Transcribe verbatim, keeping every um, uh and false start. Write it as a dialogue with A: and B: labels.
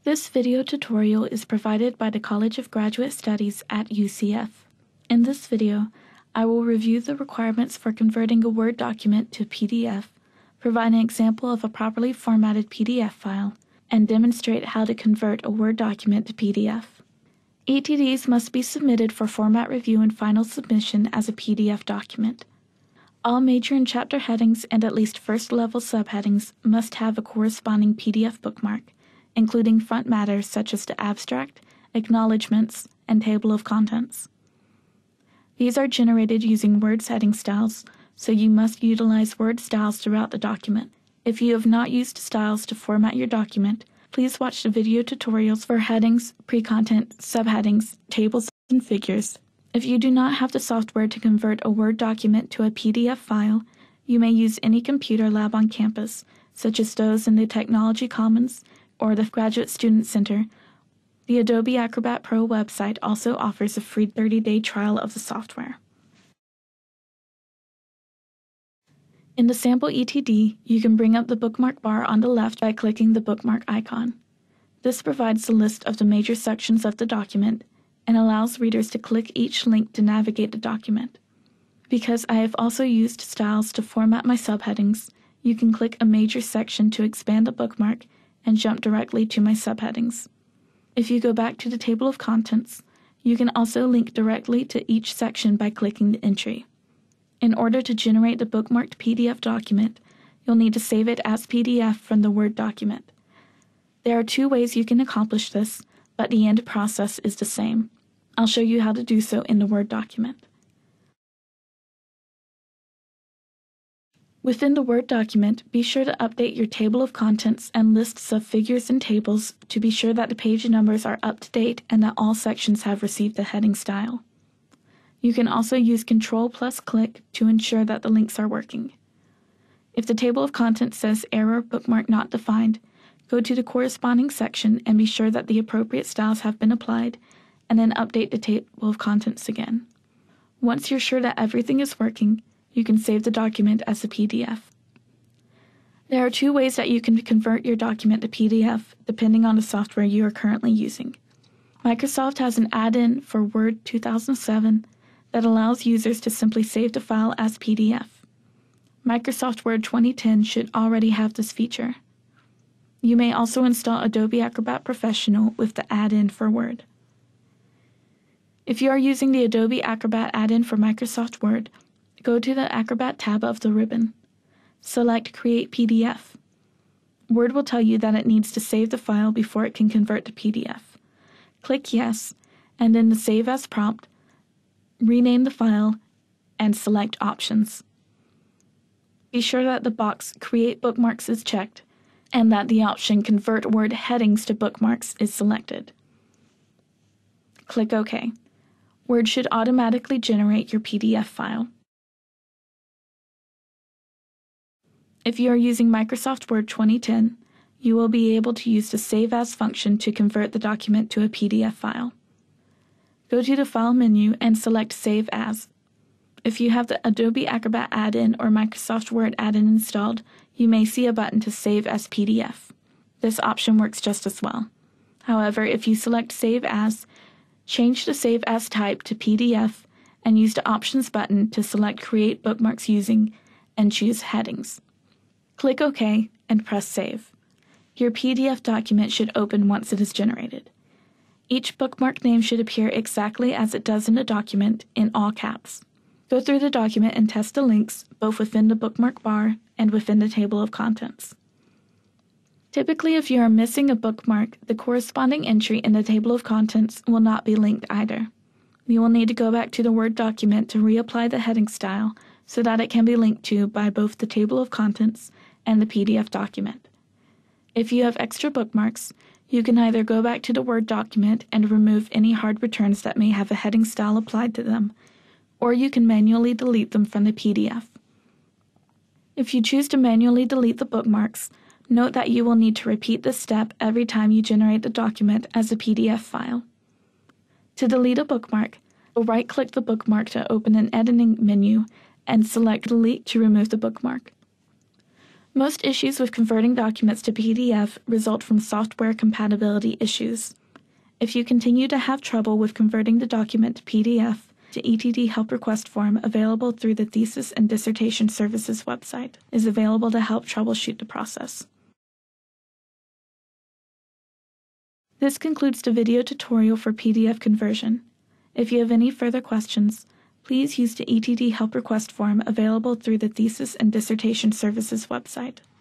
A: This video tutorial is provided by the College of Graduate Studies at U C F. In this video, I will review the requirements for converting a Word document to P D F, provide an example of a properly formatted P D F file, and demonstrate how to convert a Word document to P D F. E T Ds must be submitted for format review and final submission as a P D F document. All major and chapter headings and at least first-level subheadings must have a corresponding P D F bookmark, including front matters such as the abstract, acknowledgments, and table of contents. These are generated using Word heading styles, so you must utilize Word styles throughout the document. If you have not used styles to format your document, please watch the video tutorials for headings, pre-content, subheadings, tables, and figures. If you do not have the software to convert a Word document to a P D F file, you may use any computer lab on campus, such as those in the Technology Commons or the Graduate Student Center. The Adobe Acrobat Pro website also offers a free thirty-day trial of the software. In the sample E T D, you can bring up the bookmark bar on the left by clicking the bookmark icon. This provides the list of the major sections of the document and allows readers to click each link to navigate the document. Because I have also used styles to format my subheadings, you can click a major section to expand the bookmark and jump directly to my subheadings. If you go back to the table of contents, you can also link directly to each section by clicking the entry. In order to generate the bookmarked P D F document, you'll need to save it as P D F from the Word document. There are two ways you can accomplish this, but the end process is the same. I'll show you how to do so in the Word document. Within the Word document, be sure to update your table of contents and lists of figures and tables to be sure that the page numbers are up to date and that all sections have received the heading style. You can also use Control plus click to ensure that the links are working. If the table of contents says Error Bookmark Not Defined, go to the corresponding section and be sure that the appropriate styles have been applied, and then update the table of contents again. Once you're sure that everything is working, you can save the document as a P D F. There are two ways that you can convert your document to P D F, depending on the software you are currently using. Microsoft has an add-in for Word two thousand seven that allows users to simply save the file as P D F. Microsoft Word twenty ten should already have this feature. You may also install Adobe Acrobat Professional with the add-in for Word. If you are using the Adobe Acrobat add-in for Microsoft Word, go to the Acrobat tab of the ribbon. Select Create P D F. Word will tell you that it needs to save the file before it can convert to P D F. Click Yes, and in the Save As prompt, rename the file and select Options. Be sure that the box Create Bookmarks is checked and that the option Convert Word Headings to Bookmarks is selected. Click OK. Word should automatically generate your P D F file. If you are using Microsoft Word twenty ten, you will be able to use the Save As function to convert the document to a P D F file. Go to the File menu and select Save As. If you have the Adobe Acrobat add-in or Microsoft Word add-in installed, you may see a button to save as P D F. This option works just as well. However, if you select Save As, change the Save As type to P D F and use the Options button to select Create Bookmarks Using and choose Headings. Click OK and press Save. Your P D F document should open once it is generated. Each bookmark name should appear exactly as it does in the document in all caps. Go through the document and test the links both within the bookmark bar and within the table of contents. Typically, if you are missing a bookmark, the corresponding entry in the table of contents will not be linked either. You will need to go back to the Word document to reapply the heading style so that it can be linked to by both the table of contents and the P D F document. If you have extra bookmarks, you can either go back to the Word document and remove any hard returns that may have a heading style applied to them, or you can manually delete them from the P D F. If you choose to manually delete the bookmarks, note that you will need to repeat this step every time you generate the document as a P D F file. To delete a bookmark, right-click the bookmark to open an editing menu and select Delete to remove the bookmark. Most issues with converting documents to P D F result from software compatibility issues. If you continue to have trouble with converting the document to P D F, the E T D Help Request form available through the Thesis and Dissertation Services website is available to help troubleshoot the process. This concludes the video tutorial for P D F conversion. If you have any further questions, please use the E T D Help Request form available through the Thesis and Dissertation Services website.